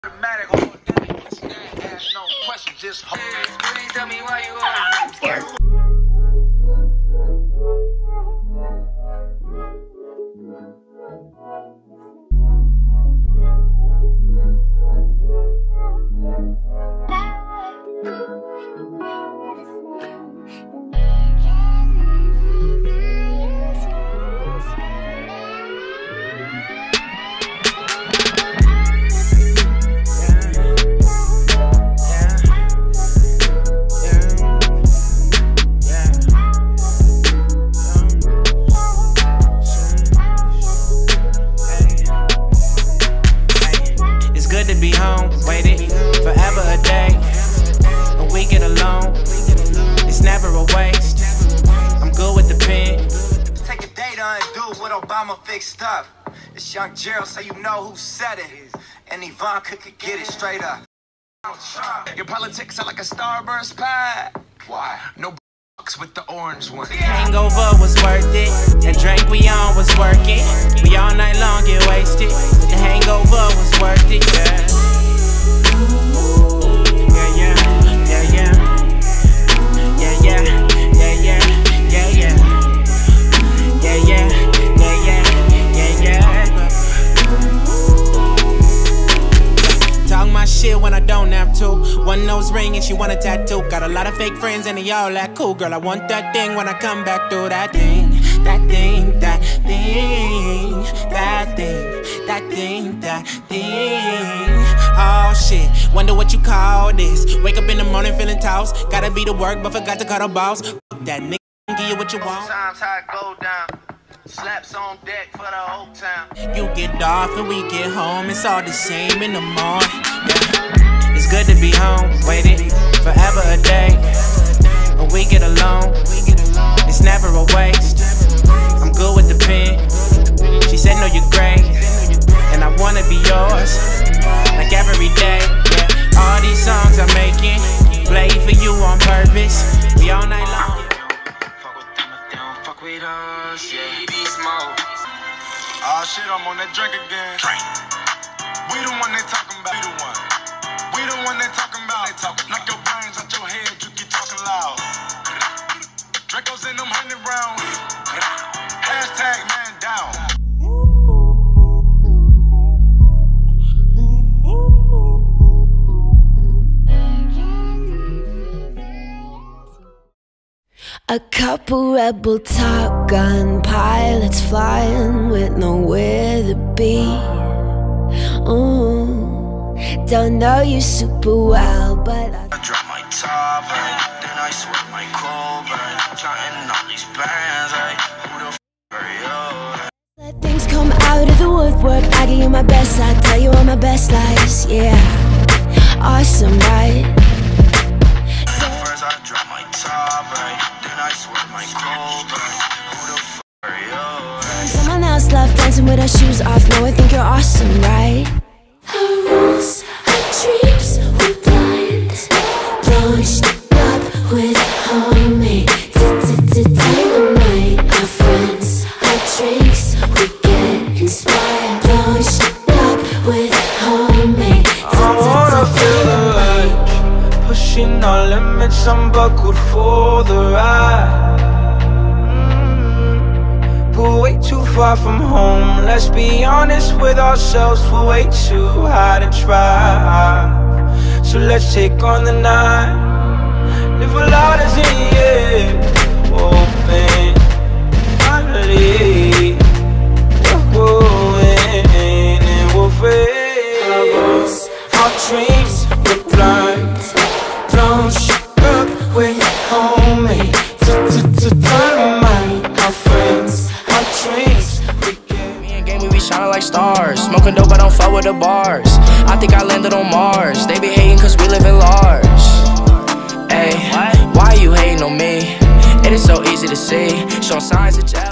Automatic, ask no question, just hold. Please tell me why you always scared. Be home, waited forever a day, and we get along. It's never a waste. I'm good with the pen. Take a day to undo what Obama fixed up. It's young Gerald, so you know who said it. And Ivanka could get it straight up. Your politics are like a Starburst pack. Why? No with the orange one. Hangover was worth it. That drink we on was working. We all night long get wasted. The hangover was worth it. Yeah. Shit when I don't have to. One nose ring and she want a tattoo. Got a lot of fake friends and they all act cool. Girl, I want that thing when I come back through. That thing, that thing, that thing, that thing, that thing, that thing. Oh shit, wonder what you call this. Wake up in the morning feeling tossed. Gotta be to work but forgot to call the boss. That nigga give you what you want. Sometimes how it go down. Slaps on deck for the whole town. You get off and we get home. It's all the same in the morning. Yeah. It's good to be home. Waited forever a day, and we get along. It's never a waste. I'm good with the pen. She said no, you're great, and I wanna be yours like every day. Yeah. All these songs I'm making, play for you on purpose. We all night long. With us, yeah, beast mode. Oh shit, I'm on that drink again. We the one they talking about. We the one they talking about. Knock your brains out your head, you keep talking loud. Draco's in them 100 rounds. Hashtag man down. A couple rebel Top Gun pilots flying with nowhere to be. Ooh, don't know you super well, but I drop my top, right? Then I sweat my cold, right? Counting all these bands, right? Who the f are you? Let things come out of the woodwork. I give you my best, I tell you all my best lies. Yeah, awesome, right? First I drop my top, right? I swear my cold, who the f are you? Someone else left dancing with her shoes off. Now I think you're awesome, right? Our rules, our dreams were blind. Launched up with homemade dynamite. Our friends, our drinks, we get inspired. Launched up with homemade dynamite. Pushing our limits, I'm buckled for the ride. But way too far from home. Let's be honest with ourselves, we're way too high to drive. So let's take on the night. Live a lot as in the air. Open, finally we're going and we'll fade. Our dreams were blind. Don't shut up with homemade dynamite. Our friends, our dreams, we get. Me and Game, we be shining like stars. Smoking dope, I don't fuck with the bars. I think I landed on Mars. They be hating cause we live in large. Hey, why you hating on me? It is so easy to see. Showing signs of jealousy.